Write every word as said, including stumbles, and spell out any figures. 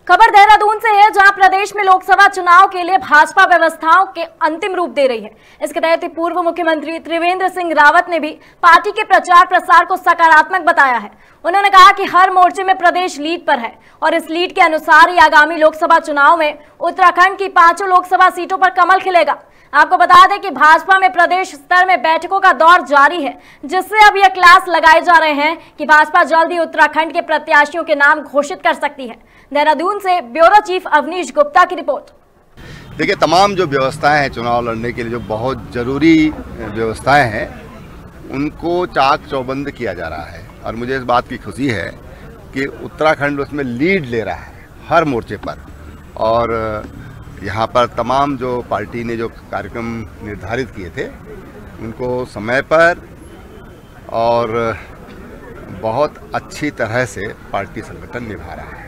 खबर देहरादून से है, जहां प्रदेश में लोकसभा चुनाव के लिए भाजपा व्यवस्थाओं के अंतिम रूप दे रही है। इसके तहत पूर्व मुख्यमंत्री त्रिवेंद्र सिंह रावत ने भी पार्टी के प्रचार प्रसार को सकारात्मक बताया है। उन्होंने कहा कि हर मोर्चे में प्रदेश लीड पर है और इस लीड के अनुसार ही आगामी लोकसभा चुनाव में उत्तराखंड की पांचों लोकसभा सीटों पर कमल खिलेगा। आपको बता दें कि भाजपा में प्रदेश स्तर में बैठकों का दौर जारी है, जिससे अब यह क्लास लगाए जा रहे हैं कि भाजपा जल्द ही उत्तराखंड के प्रत्याशियों के नाम घोषित कर सकती है। देहरादून से ब्यूरो चीफ अवनीश गुप्ता की रिपोर्ट। देखिए, तमाम जो व्यवस्थाएं हैं चुनाव लड़ने के लिए, जो बहुत जरूरी व्यवस्थाएं हैं, उनको चाक चौबंद किया जा रहा है और मुझे इस बात की खुशी है कि उत्तराखंड उसमें लीड ले रहा है हर मोर्चे पर। और यहाँ पर तमाम जो पार्टी ने जो कार्यक्रम निर्धारित किए थे उनको समय पर और बहुत अच्छी तरह से पार्टी संगठन निभा रहा है।